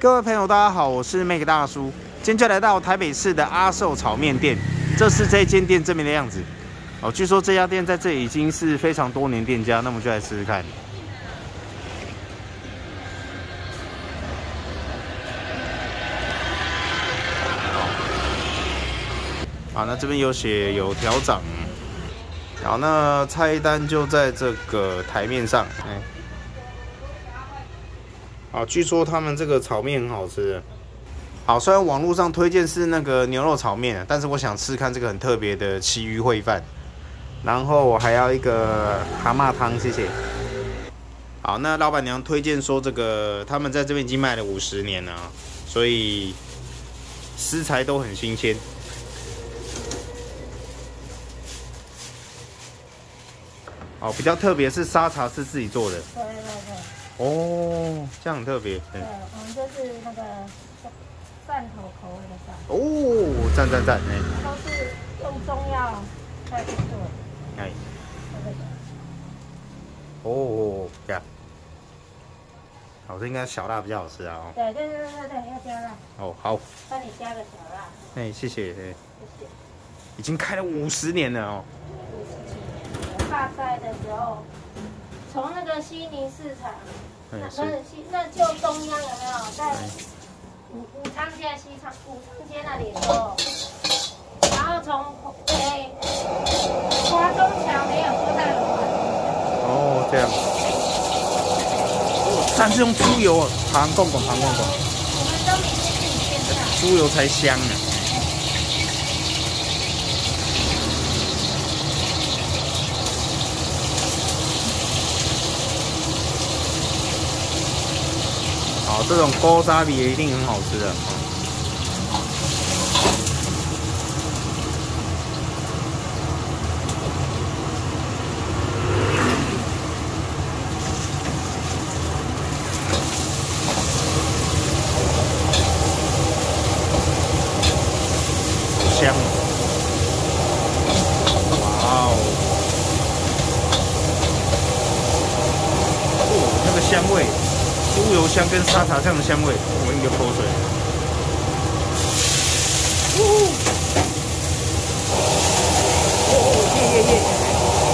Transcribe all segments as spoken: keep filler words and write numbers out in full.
各位朋友，大家好，我是 Make 大叔，今天就来到台北市的阿寿炒面店，这是这间店正面的样子。哦，据说这家店在这里已经是非常多年店家，那我们就来试试看。好，那这边有写有调涨，好，那菜单就在这个台面上，哎。 好，据说他们这个炒面很好吃。好，虽然网络上推荐是那个牛肉炒面，但是我想吃看这个很特别的旗鱼烩饭。然后我还要一个蛤蟆汤，谢谢。好，那老板娘推荐说这个他们在这边已经卖了五十年了，所以食材都很新鲜。哦，比较特别是沙茶是自己做的。 对对对。 哦，这样很特别。 对，我们就是那个汕头口味的饭。 哦，赞赞赞！哎， 都是用中药再去做的。 哎。 这个。 哦，这样。好，这应该小辣比较好吃啊。哦。 对对对对对，要加辣。 哦，好。 帮你加个小辣。 哎，谢谢。哎。 谢谢。 已经开了五十年了哦。 五十几年。我爸在的时候，从那个悉尼市场。 那那那旧中央有没有在武武昌街、西昌武昌街那里的时候，然后从诶华中桥没有过大楼。 哦，这样。哦，但是用猪油啊，旁贡贡旁贡贡。 我们都每天自己煎的。 猪油才香呢。 好，这种锅沙比一定很好吃的。好香！哇哦！哦，那个香味。 猪油香跟沙茶酱的香味，闻一个口水。哦哦耶耶耶！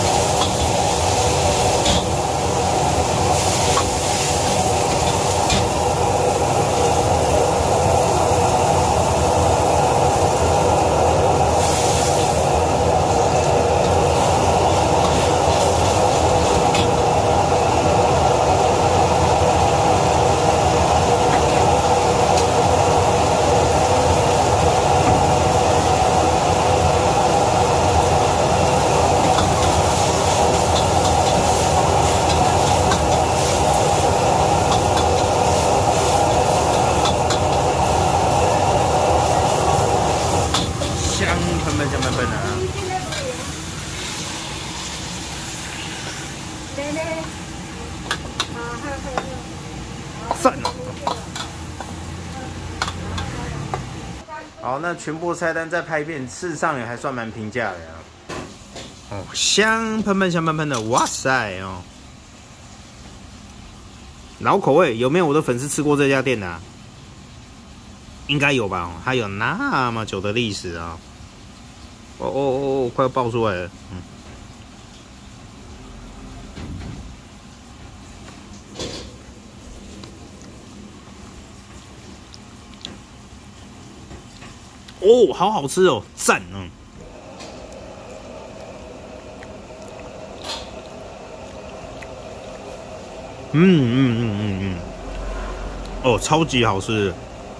喷喷香喷喷的啊！赞哦！好，那全部菜单再拍一遍，事实上也还算蛮平价的啊。哦，香喷喷香喷喷的，哇塞哦！老口味，有没有我的粉丝吃过这家店的啊？应该有吧？它有那么久的历史啊！哦哦哦哦，快要爆出来了，嗯。哦，好好吃哦，赞嗯。嗯嗯嗯嗯嗯，哦，超级好吃。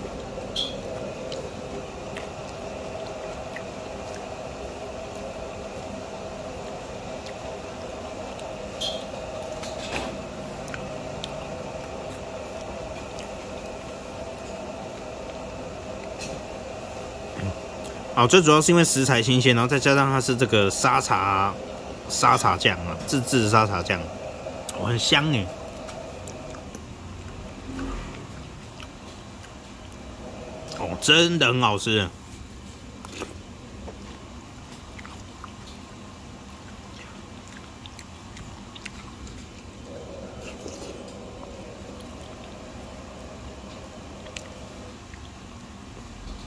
哦，最主要是因为食材新鲜，然后再加上它是这个沙茶沙茶酱啊，自制的沙茶酱，哦，很香哎。哦，真的很好吃。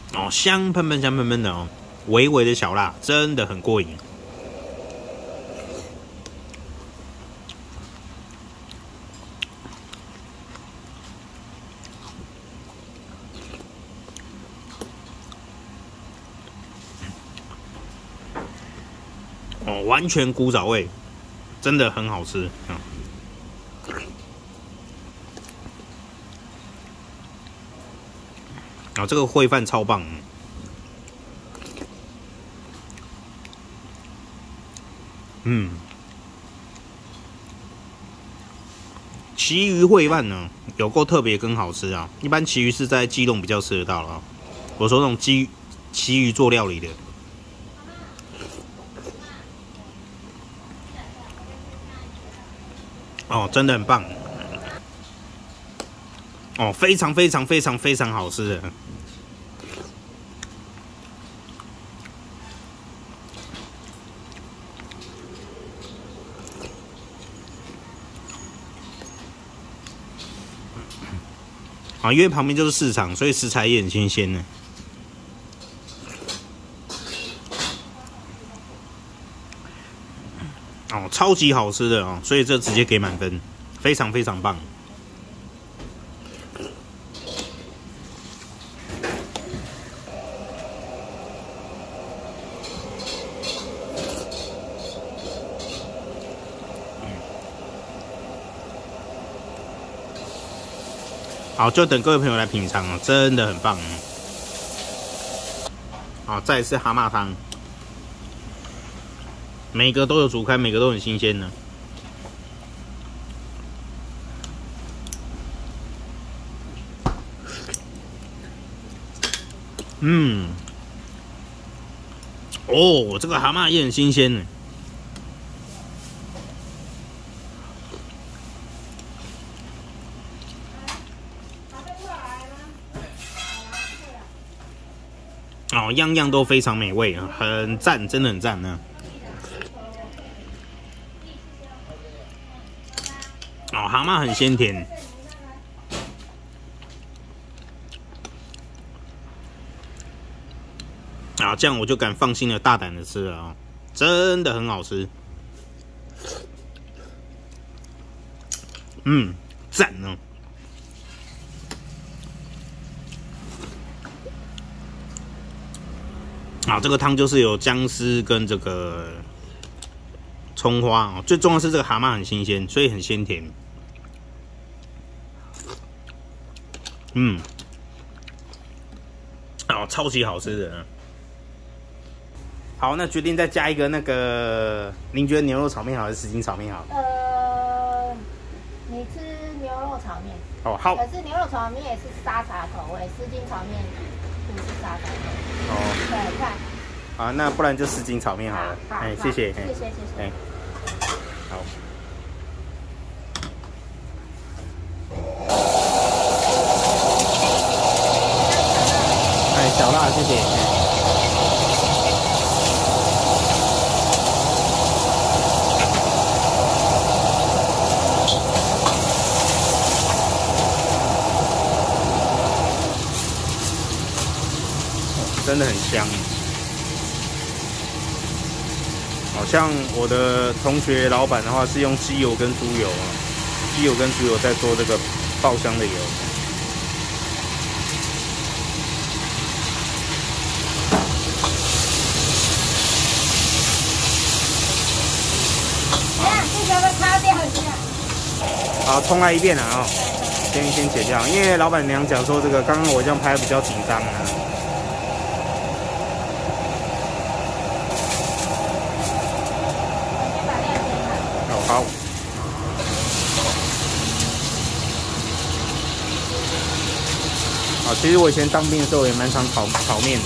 哦，香喷喷香喷喷的哦，微微的小辣，真的很过瘾。哦，完全古早味，真的很好吃。嗯哦，这个烩饭超棒。嗯，旗鱼烩饭呢，有够特别跟好吃啊！一般旗鱼是在基隆比较吃得到了啊。我说那种基旗鱼做料理的，哦，真的很棒。哦，非常非常非常非常好吃的。啊，因为旁边就是市场，所以食材也很新鲜呢。哦，超级好吃的哦，所以这直接给满分，非常非常棒。好，就等各位朋友来品尝哦，真的很棒。好，再来是蛤蟆汤，每个都有煮开，每个都很新鲜呢。嗯，哦，这个蛤蟆也很新鲜呢。哦，样样都非常美味，很赞，真的很赞呢。哦，蛤蟆很鲜甜。啊，这样我就敢放心的大胆的吃了啊、哦，真的很好吃。嗯，赞哦。啊，这个汤就是有姜丝跟这个葱花哦，最重要是这个蛤蟆很新鲜，所以很鲜甜。嗯，哦，超级好吃的。好，那决定再加一个那个，您觉得牛肉炒面好还是什锦炒面好？ 呃，你吃牛肉炒面。 哦，好。 可是牛肉炒面也是沙茶口味，什锦炒面不是沙茶口味。哦，对，看。 啊，那不然就什锦炒面好了。哎，谢谢， 谢谢，谢谢。哎， 好。哎，小辣，谢谢。真的很香。好像我的同学老板的话是用鸡油跟猪油啊，鸡油跟猪油在做这个爆香的油。好，重来一遍了啊、哦，先先剪掉，因为老板娘讲说这个刚刚我这样拍比较紧张啊。好，好，其实我以前当兵的时候也蛮常炒炒面的。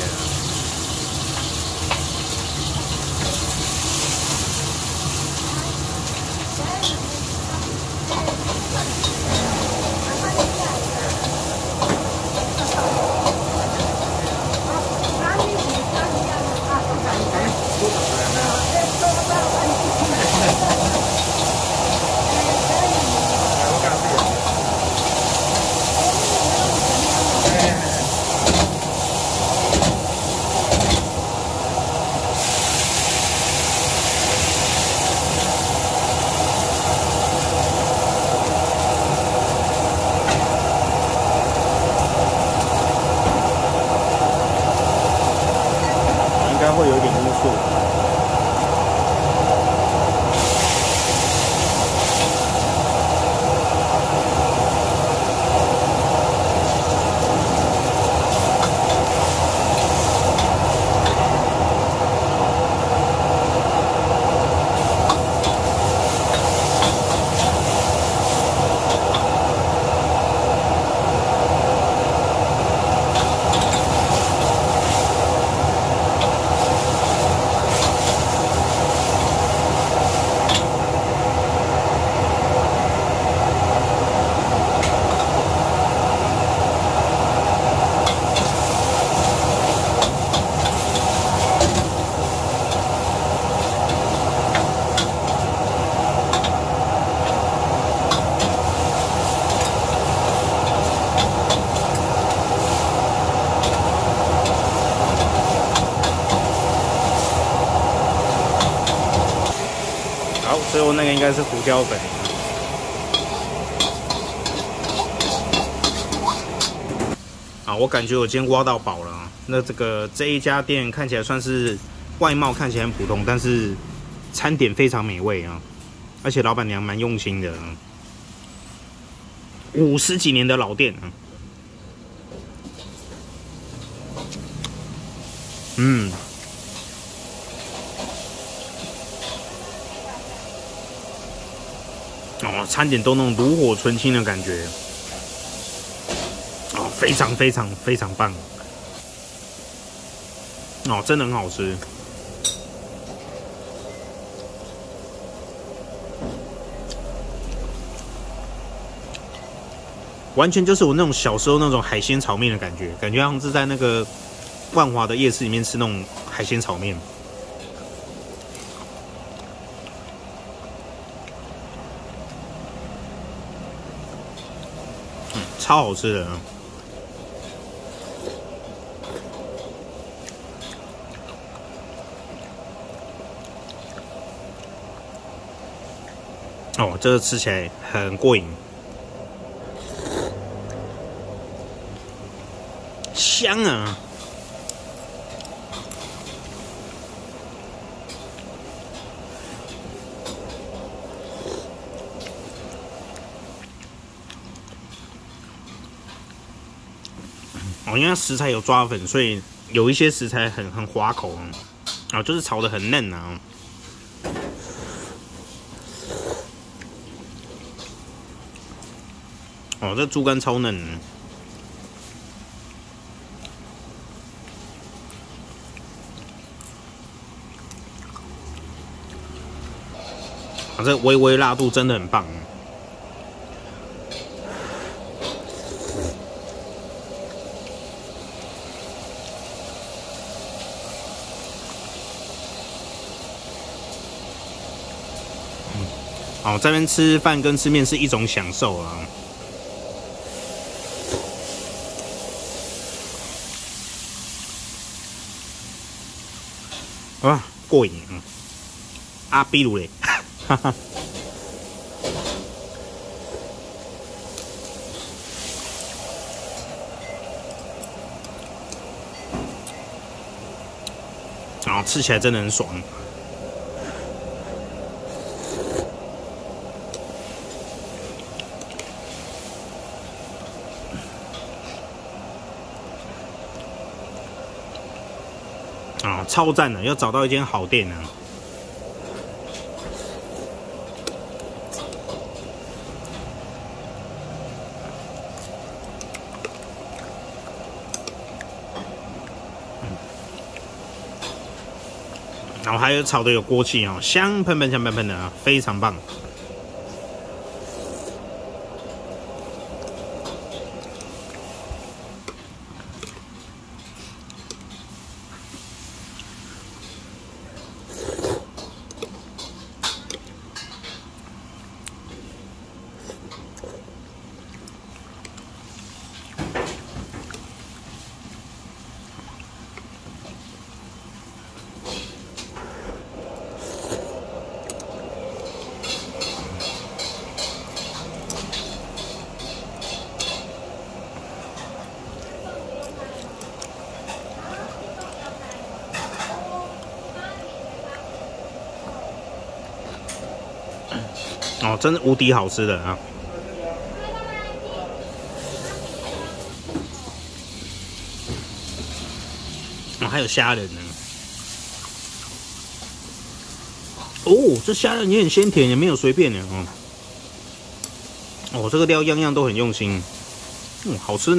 最后那个应该是胡椒粉。啊，我感觉我今天挖到宝了啊。那这个这一家店看起来算是外貌看起来很普通，但是餐点非常美味啊，而且老板娘蛮用心的啊。五十几年的老店啊。嗯。哦，餐点都那种炉火纯青的感觉，哦，非常非常非常棒，哦，真的很好吃。完全就是我那种小时候那种海鲜炒面的感觉，感觉好像是在那个万华的夜市里面吃那种海鲜炒面。超好吃的，哦，这个吃起来很过瘾，香啊！哦，因为食材有抓粉，所以有一些食材很很滑口啊，啊，就是炒得很嫩啊。哦，这猪肝超嫩。啊，这微微辣度真的很棒。哦，这边吃饭跟吃面是一种享受啊。啊，过瘾啊！啊，比如嘞，哈哈。然后吃起来真的很爽。啊，超赞的！要找到一间好店呢。然后还有炒的有锅气哦，香喷喷、香喷喷的啊，非常棒。哦，真的无敌好吃的啊！哦，还有虾仁呢。哦，这虾仁也很鲜甜，也没有随便的哦。哦，这个料样样都很用心，嗯，好吃呢。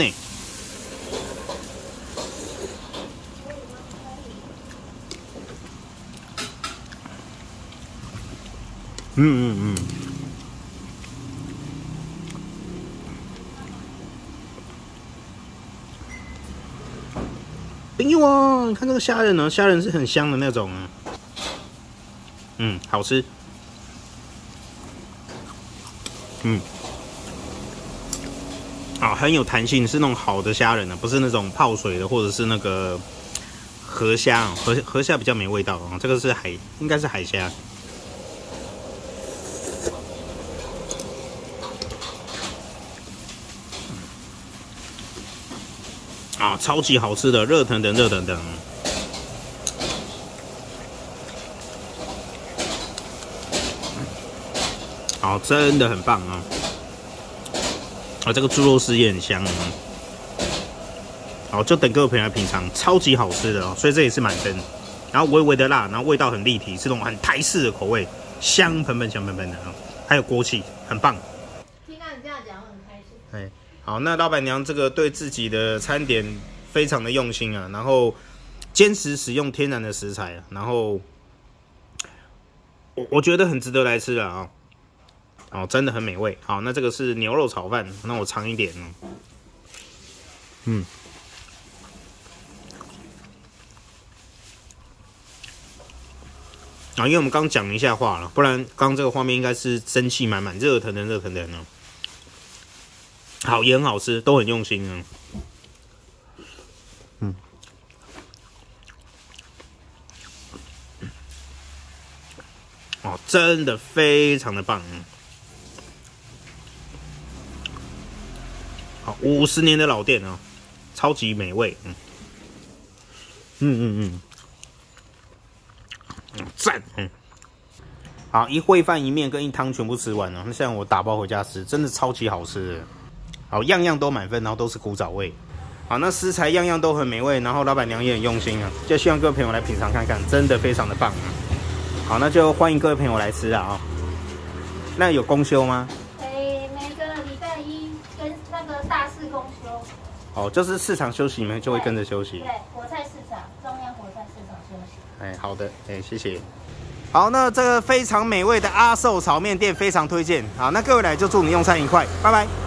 嗯嗯嗯。朋友啊，你看这个虾仁呢，虾仁是很香的那种啊。嗯，好吃。嗯，啊，很有弹性，是那种好的虾仁啊，不是那种泡水的，或者是那个河虾，河河虾比较没味道啊。这个是海，应该是海虾。 啊，超级好吃的，热腾腾，热腾腾。好，真的很棒啊！啊，这个猪肉丝也很香啊。好，就等各位朋友来品尝，超级好吃的哦，所以这也是满分。然后微微的辣，然后味道很立体，是那种很台式的口味，香喷喷、香喷喷的啊，还有锅气，很棒。 听到你这样讲，我很开心。 哎，好，那老板娘这个对自己的餐点非常的用心啊，然后坚持使用天然的食材，然后我我觉得很值得来吃啊啊。哦，真的很美味。好，那这个是牛肉炒饭，那我尝一点哦。嗯。啊，因为我们刚讲一下话了，不然刚刚这个画面应该是生气满满、热腾腾、热腾腾的。好，也很好吃，都很用心啊。嗯。哦，真的非常的棒。好，五十年的老店啊，超级美味。嗯。嗯嗯嗯。赞，嗯，好，一烩饭一面跟一汤全部吃完了，那现在我打包回家吃，真的超级好吃的。好，样样都满分，然后都是古早味。好，那食材样样都很美味，然后老板娘也很用心啊，就希望各位朋友来品尝看看，真的非常的棒啊。好，那就欢迎各位朋友来吃啊啊、哦。那有公休吗？ 诶，每个礼拜一跟那个大四公休。 哦，就是市场休息，你们就会跟着休息。 对，果菜市场，中央果菜市场休息。 哎，好的，哎，谢谢。好，那这个非常美味的阿寿炒面店非常推荐。好，那各位来就祝你用餐愉快，拜拜。